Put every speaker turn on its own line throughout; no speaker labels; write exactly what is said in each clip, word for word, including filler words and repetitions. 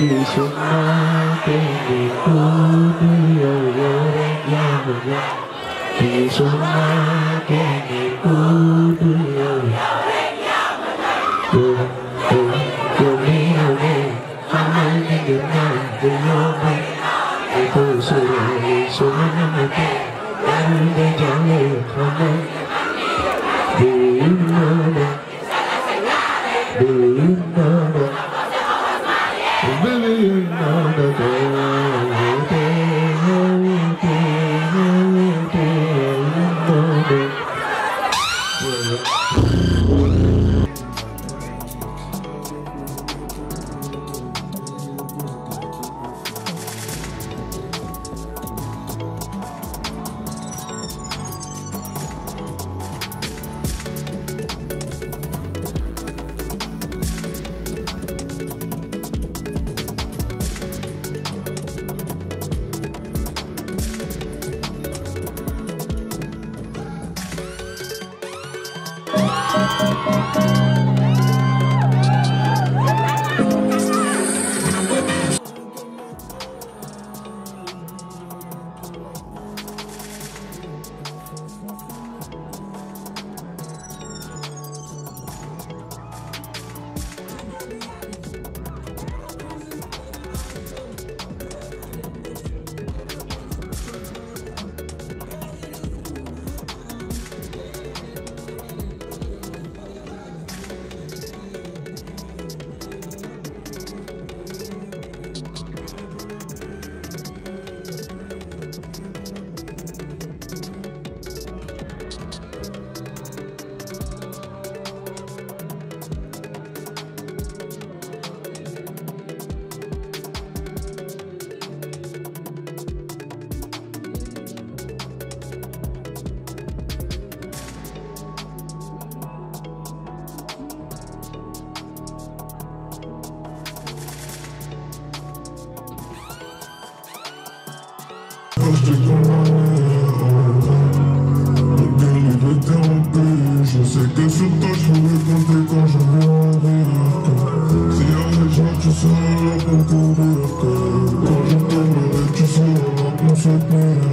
Je sais que sur toi je pourrais compter quand je mourrai. S'il y a des gens tu seras là pour courir. Quand je tomberai tu seras là pour soutenir.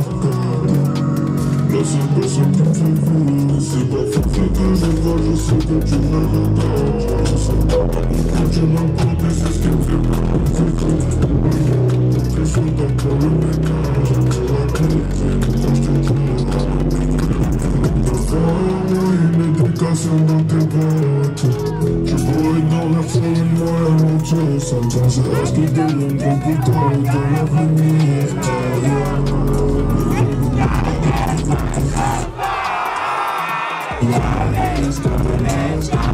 La seule personne qui me fait vivre, c'est pas forcément que je vois, je sais que tu me regardes. Je sais pas pourquoi tu m'importes et c'est ce qui me fait peur. C'est tout. Je suis dans pour le ménage, pour la cuisine, quand je te dis. Une éducation dans tes bottes. Tu pourrais dormir sur une moelle entière sans penser à ce qui devienne ton putain de l'avenir. Let's go, let's go.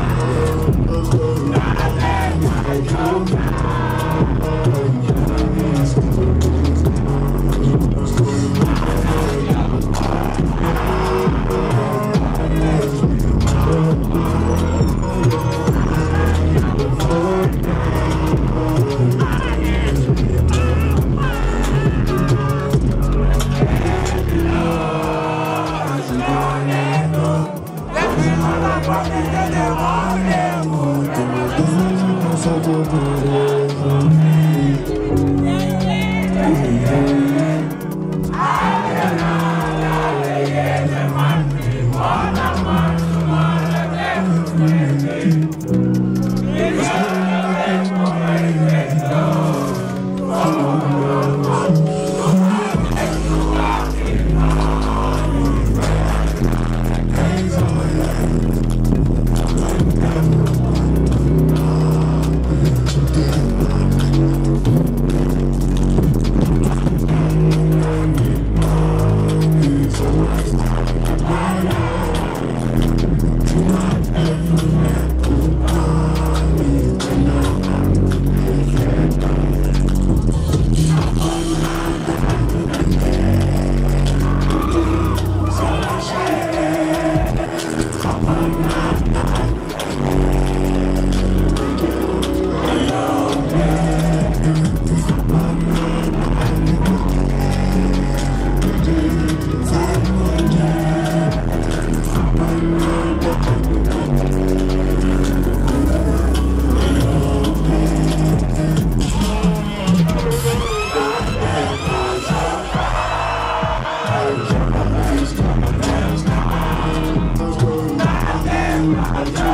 Bye.